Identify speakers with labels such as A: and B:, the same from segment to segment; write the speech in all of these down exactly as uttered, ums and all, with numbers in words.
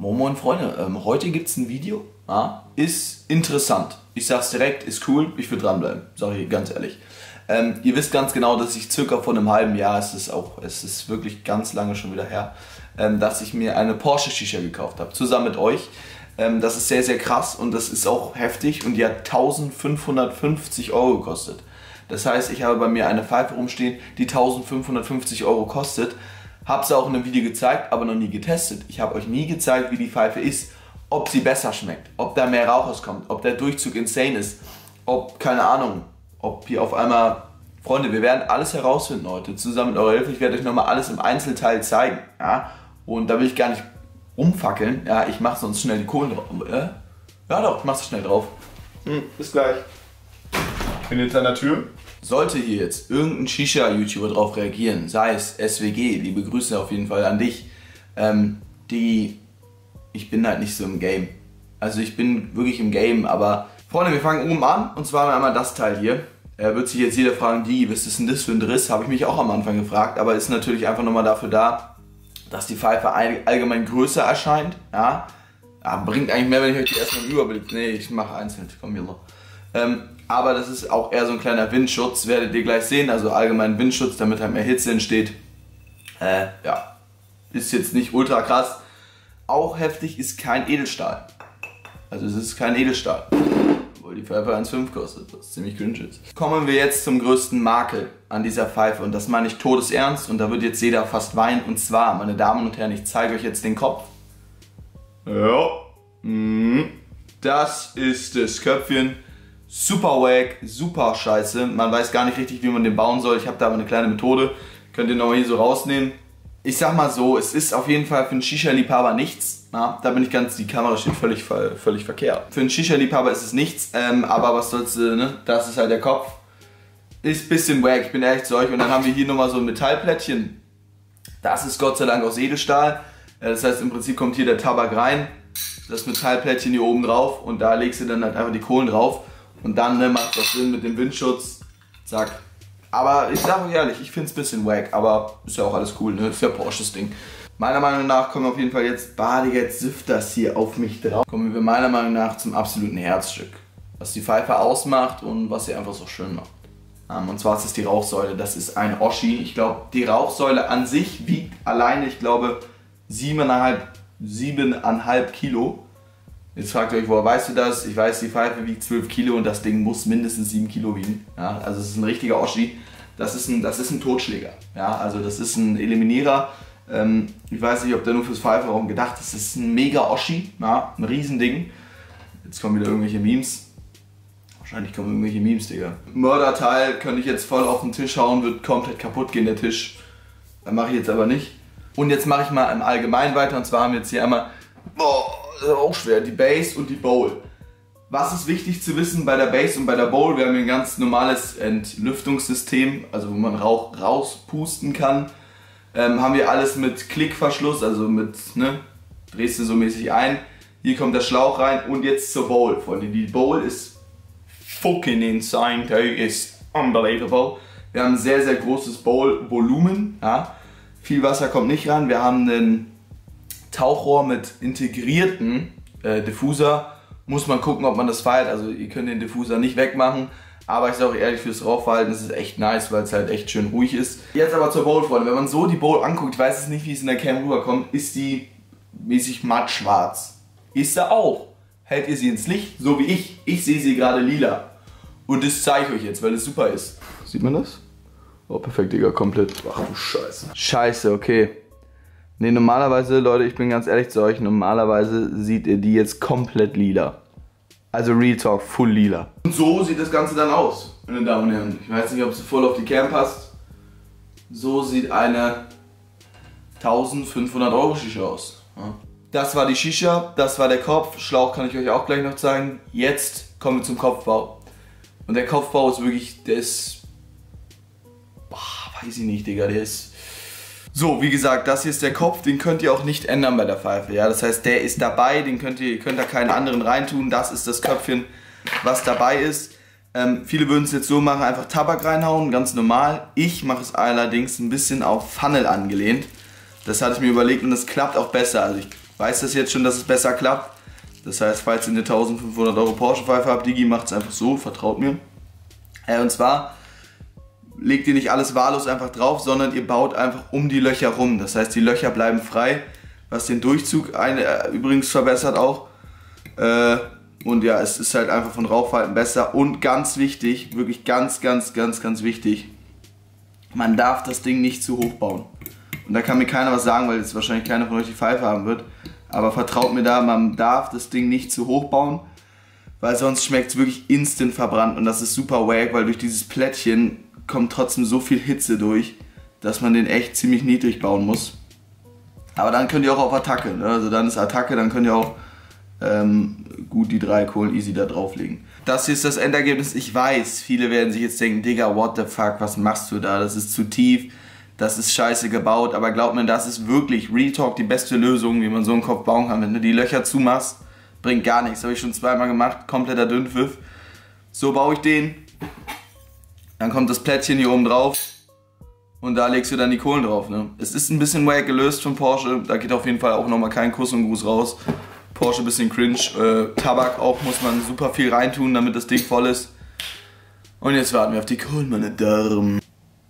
A: Moin Moin Freunde, ähm, heute gibt es ein Video, ja, ist interessant. Ich sag's direkt, ist cool, ich will dranbleiben, sage ich ganz ehrlich. Ähm, ihr wisst ganz genau, dass ich circa vor einem halben Jahr, es ist auch, es ist wirklich ganz lange schon wieder her, ähm, dass ich mir eine Porsche Shisha gekauft habe, zusammen mit euch. Ähm, das ist sehr, sehr krass und das ist auch heftig und die hat eintausendfünfhundertfünfzig Euro gekostet. Das heißt, ich habe bei mir eine Pfeife rumstehen, die eintausendfünfhundertfünfzig Euro kostet. Habe sie auch in einem Video gezeigt, aber noch nie getestet. Ich habe euch nie gezeigt, wie die Pfeife ist, ob sie besser schmeckt, ob da mehr Rauch rauskommt, ob der Durchzug insane ist, ob, keine Ahnung, ob hier auf einmal... Freunde, wir werden alles herausfinden heute, zusammen mit eurer Hilfe. Ich werde euch nochmal alles im Einzelteil zeigen, ja? Und da will ich gar nicht rumfackeln, ja, ich mache sonst schnell die Kohlen drauf. Äh? Ja doch, ich mach's schnell drauf.
B: Hm, bis gleich. Ich bin jetzt an der Tür.
A: Sollte hier jetzt irgendein Shisha-YouTuber drauf reagieren, sei es S W G, liebe Grüße auf jeden Fall an dich, ähm, die, ich bin halt nicht so im Game. Also ich bin wirklich im Game, aber Freunde, wir fangen oben an und zwar einmal das Teil hier. Er wird sich jetzt jeder fragen, die, was ist denn das für ein Driss? Habe ich mich auch am Anfang gefragt, aber ist natürlich einfach nochmal dafür da, dass die Pfeife allgemein größer erscheint, ja. Ja, bringt eigentlich mehr, wenn ich euch die erstmal im Überblick, nee, ich mache einzeln, komm hier noch. Ähm, aber das ist auch eher so ein kleiner Windschutz, werdet ihr gleich sehen, also allgemein Windschutz, damit halt mehr Hitze entsteht. Äh, ja, ist jetzt nicht ultra krass. Auch heftig ist kein Edelstahl. Also es ist kein Edelstahl. Obwohl die Pfeife eins Komma fünf kostet, was ziemlich cringe ist. Kommen wir jetzt zum größten Makel an dieser Pfeife und das meine ich todesernst und da wird jetzt jeder fast weinen und zwar, meine Damen und Herren, ich zeige euch jetzt den Kopf. Ja, das ist das Köpfchen. Super wack, super scheiße. Man weiß gar nicht richtig, wie man den bauen soll. Ich habe da aber eine kleine Methode. Könnt ihr nochmal hier so rausnehmen. Ich sag mal so, es ist auf jeden Fall für einen Shisha-Liebhaber nichts. Ja, da bin ich ganz, die Kamera steht völlig, völlig verkehrt. Für einen Shisha-Liebhaber ist es nichts, ähm, aber was soll's, ne? Das ist halt der Kopf. Ist ein bisschen wack, ich bin ehrlich zu euch. Und dann haben wir hier nochmal so ein Metallplättchen. Das ist Gott sei Dank aus Edelstahl. Das heißt, im Prinzip kommt hier der Tabak rein. Das Metallplättchen hier oben drauf und da legst du dann halt einfach die Kohlen drauf. Und dann ne, macht das Sinn mit dem Windschutz. Zack. Aber ich sage euch ehrlich, ich finde es ein bisschen wack, aber ist ja auch alles cool, ne? Ist ja Porsches Ding. Meiner Meinung nach kommen auf jeden Fall jetzt, Bade, jetzt süfft das hier auf mich drauf. Kommen wir meiner Meinung nach zum absoluten Herzstück. Was die Pfeife ausmacht und was sie einfach so schön macht. Um, und zwar ist es die Rauchsäule. Das ist eine Oschi. Ich glaube, die Rauchsäule an sich wiegt alleine, ich glaube, siebeneinhalb, siebeneinhalb Kilo. Jetzt fragt ihr euch, woher weißt du das? Ich weiß, die Pfeife wiegt zwölf Kilo und das Ding muss mindestens sieben Kilo wiegen. Ja, also es ist ein richtiger Oschi. Das ist ein, das ist ein Totschläger. Ja, also das ist ein Eliminierer. Ähm, ich weiß nicht, ob der nur fürs Pfeifenraum gedacht ist. Das ist ein mega Oschi. Ja, ein Riesending. Jetzt kommen wieder irgendwelche Memes. Wahrscheinlich kommen irgendwelche Memes, Digga. Mörderteil könnte ich jetzt voll auf den Tisch hauen, wird komplett kaputt gehen, der Tisch. Das mache ich jetzt aber nicht. Und jetzt mache ich mal im Allgemeinen weiter. Und zwar haben wir jetzt hier einmal... Boah, das ist auch schwer, die Base und die Bowl. Was ist wichtig zu wissen bei der Base und bei der Bowl? Wir haben hier ein ganz normales Entlüftungssystem, also wo man Rauch rauspusten kann. Ähm, haben wir alles mit Klickverschluss, also mit, ne, drehst du so mäßig ein. Hier kommt der Schlauch rein und jetzt zur Bowl, Freunde. Die Bowl ist fucking insane, die ist unbelievable. Wir haben ein sehr, sehr großes Bowl-Volumen, ja. Viel Wasser kommt nicht ran. Wir haben einen Tauchrohr mit integrierten äh, Diffuser. Muss man gucken, ob man das feiert. Also ihr könnt den Diffuser nicht wegmachen. Aber ich sage auch ehrlich, fürs Rauchverhalten ist es echt nice, weil es halt echt schön ruhig ist. Jetzt aber zur Bowl, Freunde. Wenn man so die Bowl anguckt, ich weiß es nicht, wie es in der Cam rüberkommt, ist die mäßig matt schwarz. Ist sie auch. Hält ihr sie ins Licht, so wie ich. Ich sehe sie gerade lila. Und das zeige ich euch jetzt, weil es super ist. Sieht man das? Oh, perfekt, Digga, komplett. Ach du Scheiße. Scheiße, okay. Ne, normalerweise, Leute, ich bin ganz ehrlich zu euch, normalerweise seht ihr die jetzt komplett lila. Also Real Talk, full lila. Und so sieht das Ganze dann aus, meine Damen und Herren. Ich weiß nicht, ob es voll auf die Cam passt. So sieht eine eintausendfünfhundert Euro Shisha aus. Ja. Das war die Shisha, das war der Kopf. Schlauch kann ich euch auch gleich noch zeigen. Jetzt kommen wir zum Kopfbau. Und der Kopfbau ist wirklich, der ist... Boah, weiß ich nicht, Digga, der ist... So, wie gesagt, das hier ist der Kopf, den könnt ihr auch nicht ändern bei der Pfeife. Ja? Das heißt, der ist dabei, den könnt ihr, ihr könnt da keinen anderen reintun. Das ist das Köpfchen, was dabei ist. Ähm, viele würden es jetzt so machen, einfach Tabak reinhauen, ganz normal. Ich mache es allerdings ein bisschen auf Funnel angelehnt. Das hatte ich mir überlegt und das klappt auch besser. Also ich weiß das jetzt schon, dass es besser klappt. Das heißt, falls ihr eine eintausendfünfhundert Euro Porsche-Pfeife habt, Digi, macht es einfach so, vertraut mir. Äh, und zwar legt ihr nicht alles wahllos einfach drauf, sondern ihr baut einfach um die Löcher rum. Das heißt, die Löcher bleiben frei, was den Durchzug ein, äh, übrigens verbessert auch. Äh, und ja, es ist halt einfach von Rauchverhalten besser. Und ganz wichtig, wirklich ganz, ganz, ganz, ganz wichtig, man darf das Ding nicht zu hoch bauen. Und da kann mir keiner was sagen, weil jetzt wahrscheinlich keiner von euch die Pfeife haben wird. Aber vertraut mir da, man darf das Ding nicht zu hoch bauen, weil sonst schmeckt es wirklich instant verbrannt. Und das ist super wack, weil durch dieses Plättchen kommt trotzdem so viel Hitze durch, dass man den echt ziemlich niedrig bauen muss. Aber dann könnt ihr auch auf Attacke, ne? Also dann ist Attacke, dann könnt ihr auch ähm, gut die drei Kohlen easy da drauflegen. Das hier ist das Endergebnis. Ich weiß, viele werden sich jetzt denken, Digga, what the fuck, was machst du da? Das ist zu tief. Das ist scheiße gebaut, aber glaubt mir, das ist wirklich Real Talk die beste Lösung, wie man so einen Kopf bauen kann. Wenn du die Löcher zumachst, bringt gar nichts. Habe ich schon zweimal gemacht, kompletter Dünnpfiff. So baue ich den. Dann kommt das Plättchen hier oben drauf und da legst du dann die Kohlen drauf. Ne? Es ist ein bisschen wack gelöst von Porsche, da geht auf jeden Fall auch nochmal kein Kuss und Gruß raus. Porsche ein bisschen cringe, äh, Tabak auch muss man super viel reintun, damit das Ding voll ist. Und jetzt warten wir auf die Kohlen, meine Damen.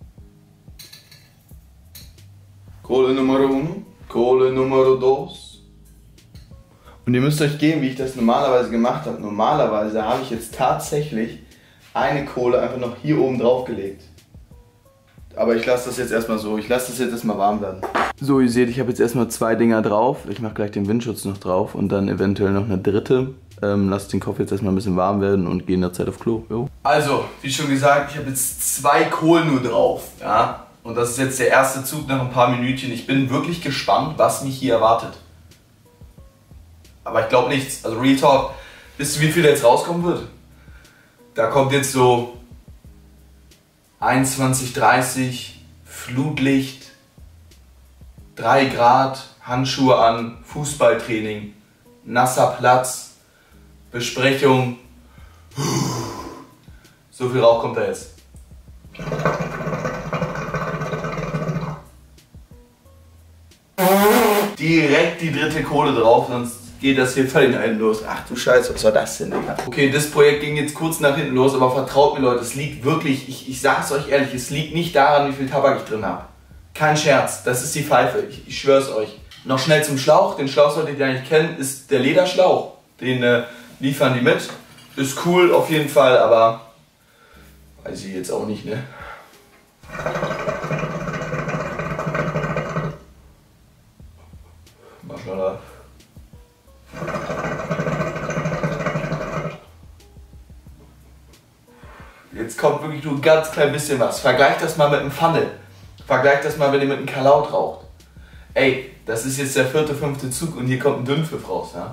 A: Kohle Nummer uno, Kohle Nummer dos. Und ihr müsst euch geben, wie ich das normalerweise gemacht habe. Normalerweise habe ich jetzt tatsächlich eine Kohle einfach noch hier oben drauf gelegt. Aber ich lasse das jetzt erstmal so, ich lasse das jetzt erstmal warm werden. So, ihr seht, ich habe jetzt erstmal zwei Dinger drauf. Ich mache gleich den Windschutz noch drauf und dann eventuell noch eine dritte. Ähm, lasst den Kopf jetzt erstmal ein bisschen warm werden und gehe in der Zeit auf Klo. Jo. Also, wie schon gesagt, ich habe jetzt zwei Kohlen nur drauf. Ja? Und das ist jetzt der erste Zug nach ein paar Minütchen. Ich bin wirklich gespannt, was mich hier erwartet. Aber ich glaube nichts. Also Real Talk, wisst ihr, wie viel da jetzt rauskommen wird? Da kommt jetzt so einundzwanzig, dreißig, Flutlicht, drei Grad, Handschuhe an, Fußballtraining, nasser Platz, Besprechung. So viel Rauch kommt da jetzt. Direkt die dritte Kohle drauf, sonst geht das hier völlig nach hinten los. Ach du Scheiße, was war das denn, Digga? Okay, das Projekt ging jetzt kurz nach hinten los, aber vertraut mir Leute, es liegt wirklich, ich, ich sag's euch ehrlich, es liegt nicht daran, wie viel Tabak ich drin habe. Kein Scherz, das ist die Pfeife, ich, ich schwör's euch. Noch schnell zum Schlauch, den Schlauch solltet ihr eigentlich kennen, ist der Lederschlauch. Den äh, liefern die mit. Ist cool auf jeden Fall, aber weiß ich jetzt auch nicht, ne? Maschallah. Jetzt kommt wirklich nur ein ganz klein bisschen was. Vergleicht das mal mit einem Funnel. Vergleicht das mal, wenn ihr mit einem Kalaut raucht. Ey, das ist jetzt der vierte, fünfte Zug und hier kommt ein Dünnpfiff raus, ja?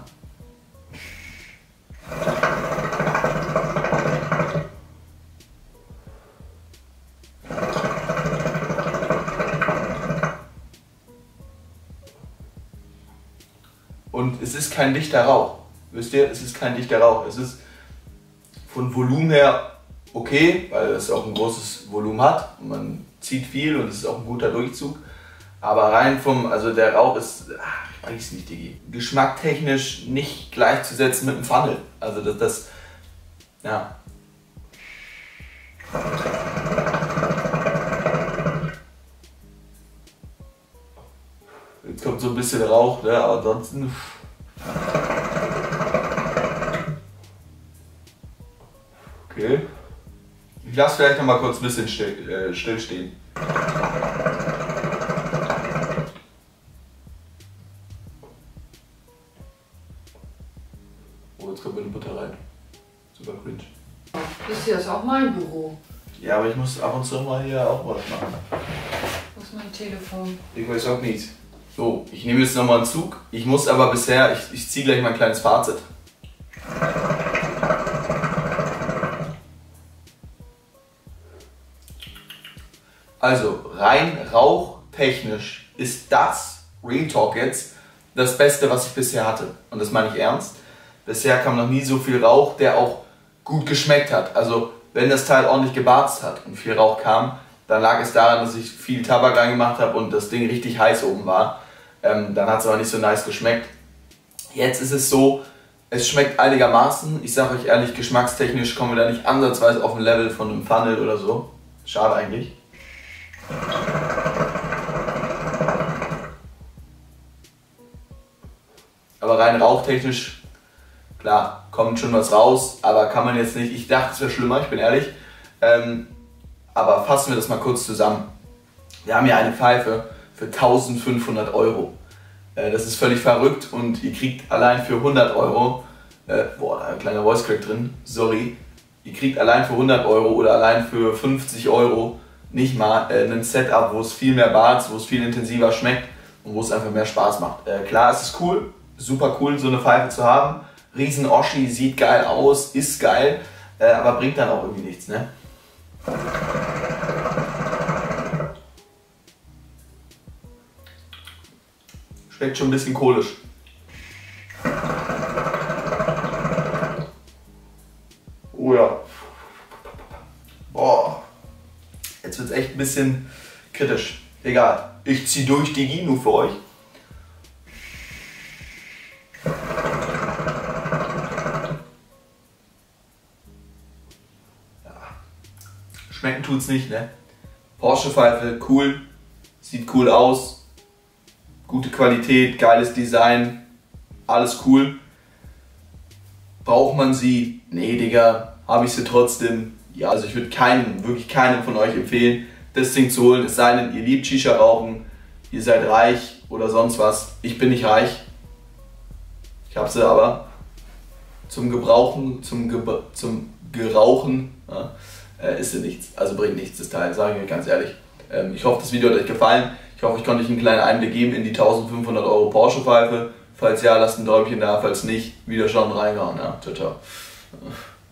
A: Und es ist kein dichter Rauch. Wisst ihr, es ist kein dichter Rauch. Es ist von Volumen her okay, weil es auch ein großes Volumen hat. Und man zieht viel und es ist auch ein guter Durchzug. Aber rein vom, also der Rauch ist, ach, ich weiß nicht, Digi. Geschmacktechnisch nicht gleichzusetzen mit einem Funnel. Also das, das ja. Jetzt kommt so ein bisschen Rauch, ne? Aber ansonsten. Okay. Ich lasse vielleicht noch mal kurz ein bisschen still, äh, still stehen. Oh, jetzt kommt meine Butter rein. Super cringe.
C: Das hier ist auch mein Büro.
A: Ja, aber ich muss ab und zu mal hier auch was machen.
C: Wo ist mein Telefon?
A: Ich weiß auch nicht. So, ich nehme jetzt nochmal einen Zug. Ich muss aber bisher, ich, ich ziehe gleich mal ein kleines Fazit. Also, rein rauchtechnisch ist das, Real Talk jetzt, das Beste, was ich bisher hatte. Und das meine ich ernst. Bisher kam noch nie so viel Rauch, der auch gut geschmeckt hat. Also, wenn das Teil ordentlich gebarzt hat und viel Rauch kam, dann lag es daran, dass ich viel Tabak reingemacht habe und das Ding richtig heiß oben war. Ähm, dann hat es aber nicht so nice geschmeckt. Jetzt ist es so, es schmeckt einigermaßen. Ich sage euch ehrlich, geschmackstechnisch kommen wir da nicht ansatzweise auf ein Level von einem Funnel oder so. Schade eigentlich. Aber rein rauchtechnisch, klar, kommt schon was raus, aber kann man jetzt nicht. Ich dachte, es wäre schlimmer, ich bin ehrlich. Ähm, aber fassen wir das mal kurz zusammen. Wir haben hier eine Pfeife für eintausendfünfhundert Euro. Äh, das ist völlig verrückt und ihr kriegt allein für hundert Euro, äh, boah, da ist ein kleiner Voice Crack drin, sorry. Ihr kriegt allein für hundert Euro oder allein für fünfzig Euro nicht mal äh, ein Setup, wo es viel mehr barzt, wo es viel intensiver schmeckt und wo es einfach mehr Spaß macht. Äh, klar, es ist cool, super cool, so eine Pfeife zu haben. Riesen Oschi, sieht geil aus, ist geil, äh, aber bringt dann auch irgendwie nichts, ne? Schmeckt schon ein bisschen kohlisch. Oh ja. Boah. Jetzt wird es echt ein bisschen kritisch. Egal. Ich zieh durch, Digi, nur für euch. Ja. Schmecken tut's nicht, ne? Porsche-Pfeife, cool. Sieht cool aus. Gute Qualität, geiles Design. Alles cool. Braucht man sie? Nee, Digga. Habe ich sie trotzdem? Ja, also ich würde keinem, wirklich keinem von euch empfehlen, das Ding zu holen. Es sei denn, ihr liebt Shisha rauchen, ihr seid reich oder sonst was. Ich bin nicht reich. Ich habe sie aber zum Gebrauchen, zum, Ge zum Gerauchen ja, äh, ist sie nichts. Also bringt nichts das Teil, sage ich euch ganz ehrlich. Ähm, ich hoffe, das Video hat euch gefallen. Ich hoffe, ich konnte euch einen kleinen Einblick geben in die eintausendfünfhundert Euro Porsche Pfeife. Falls ja, lasst ein Däumchen da, falls nicht, wieder schauen, reingehauen. Ja, ciao, ciao.